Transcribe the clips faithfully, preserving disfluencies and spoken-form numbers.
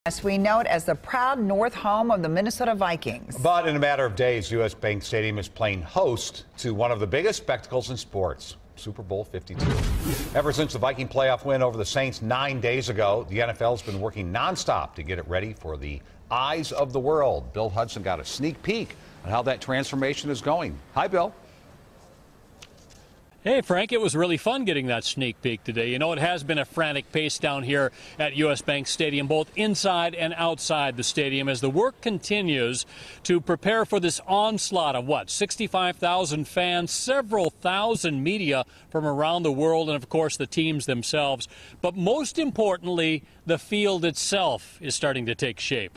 As we know it as the proud north home of the Minnesota Vikings. But in a matter of days, U S Bank Stadium is playing host to one of the biggest spectacles in sports, Super Bowl fifty-two. Ever since the Viking playoff win over the Saints nine days ago, the N F L has been working nonstop to get it ready for the eyes of the world. Bill Hudson got a sneak peek on how that transformation is going. Hi, Bill. Hey, Frank, it was really fun getting that sneak peek today. You know, it has been a frantic pace down here at U S Bank Stadium, both inside and outside the stadium, as the work continues to prepare for this onslaught of, what, sixty-five thousand fans, several thousand media from around the world, and, of course, the teams themselves. But most importantly, the field itself is starting to take shape,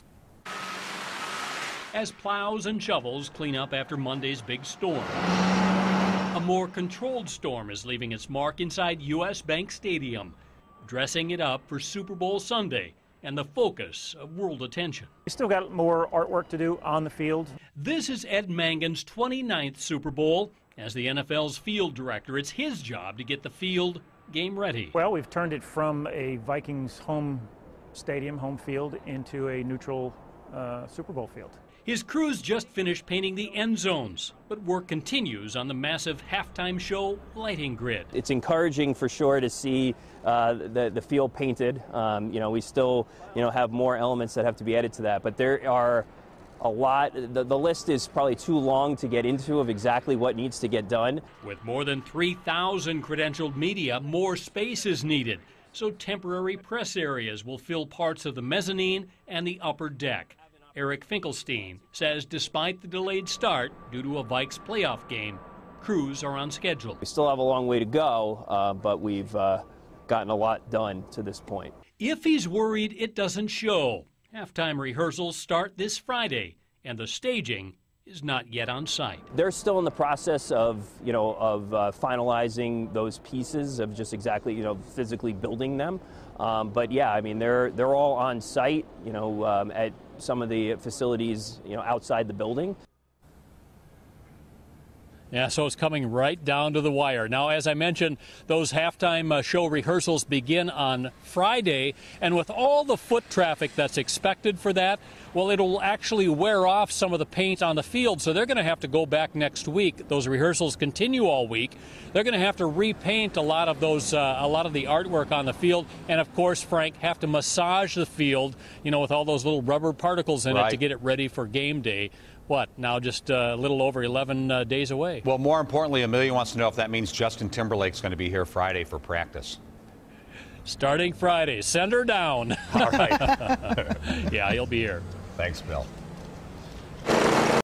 as plows and shovels clean up after Monday's big storm. A more controlled storm is leaving its mark inside U S Bank Stadium, dressing it up for Super Bowl Sunday and the focus of world attention. We still got more artwork to do on the field. This is Ed Mangan's twenty-ninth Super Bowl. As the N F L's field director, it's his job to get the field game ready. Well, we've turned it from a Vikings home stadium, home field, into a neutral uh, Super Bowl field. His crews just finished painting the end zones, but work continues on the massive halftime show lighting grid. It's encouraging for sure to see uh, the, the field painted. Um, you know, we still, you know, have more elements that have to be added to that, but there are a lot. The, the list is probably too long to get into of exactly what needs to get done. With more than three thousand credentialed media, more space is needed, so temporary press areas will fill parts of the mezzanine and the upper deck. Eric Finkelstein says despite the delayed start due to a Vikes playoff game, crews are on schedule. We still have a long way to go, uh, but we've uh, gotten a lot done to this point. If he's worried, it doesn't show. Halftime rehearsals start this Friday, and the staging is not yet on site. They're still in the process of, you know, of uh, finalizing those pieces of just exactly, you know, physically building them. Um, but yeah, I mean, they're they're all on site, you know, um, at some of the facilities, you know, outside the building. Yeah, so it's coming right down to the wire. Now, as I mentioned, those halftime uh, show rehearsals begin on Friday, and with all the foot traffic that's expected for that, well, it'll actually wear off some of the paint on the field, so they're going to have to go back next week. Those rehearsals continue all week. They're going to have to repaint a lot of those, uh, a lot of the artwork on the field, and of course, Frank, have to massage the field, you know, with all those little rubber particles in right. it to get it ready for game day. What, now just uh, a little over eleven uh, days away. Well, more importantly, Amelia wants to know if that means Justin Timberlake's going to be here Friday for practice. Starting Friday. Send her down. All right. Yeah, he'll be here. Thanks, Bill.